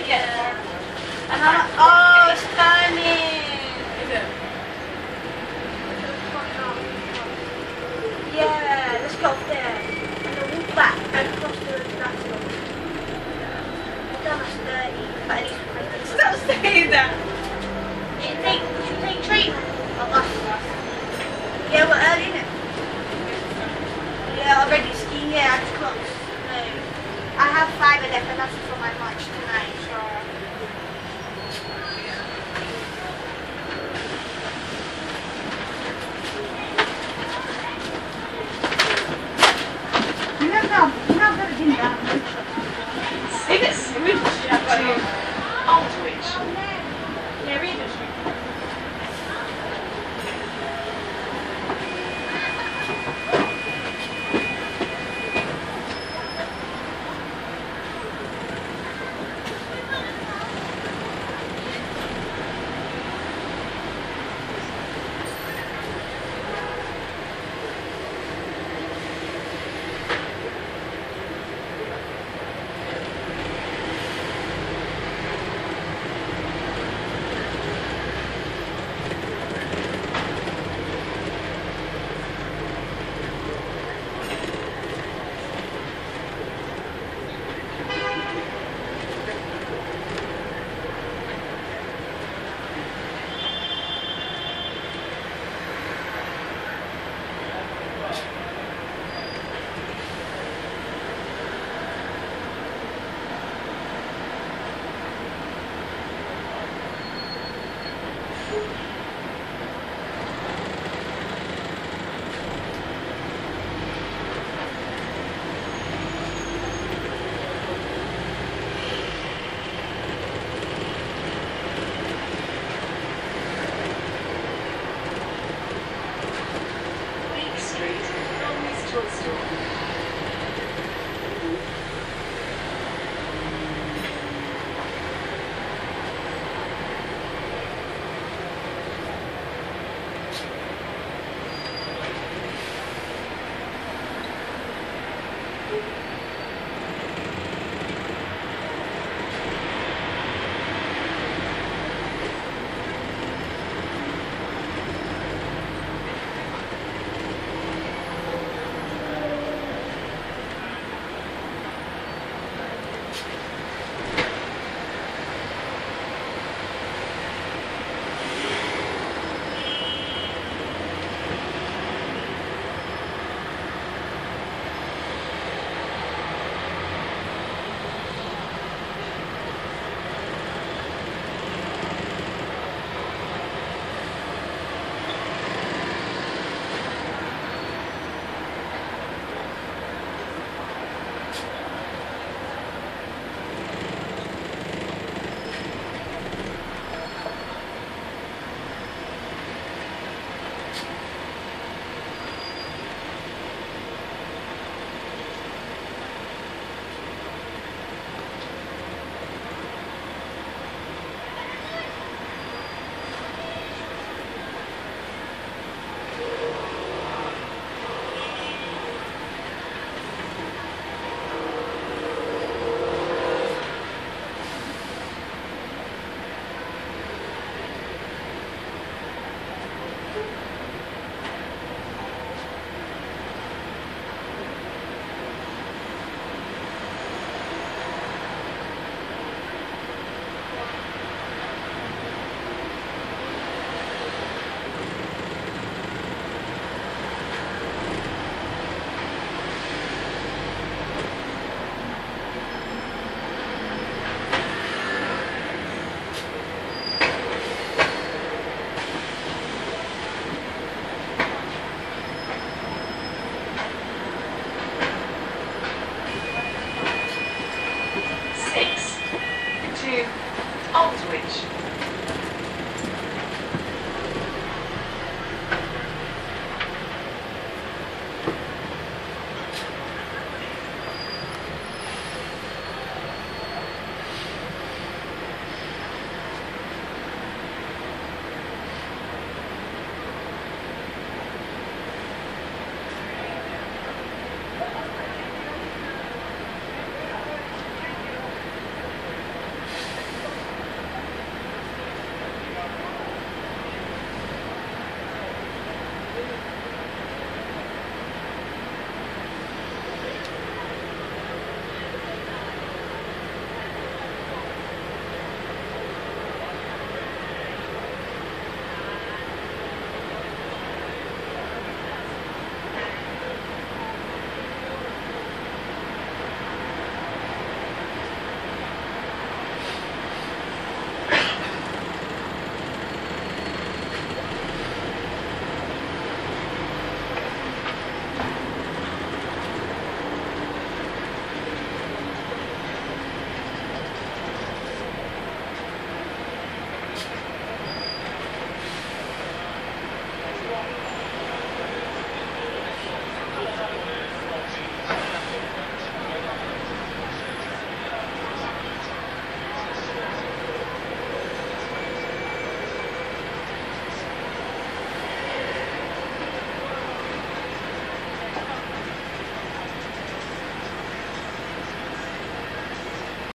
Oh, it's stunning. Is it? Yeah, let's go there. And then walk back and cross the national. We've done us 30, but at least we're ready. Stop saying that. We should take train or bus. Yeah, we're early, innit? Yeah, already skiing. Yeah, it's close. No. I have 5 left and that's for my lunch tonight, so. Not gonna do that. Is it Swindon to Aldwych? Yeah, Regent Street. To Aldwych.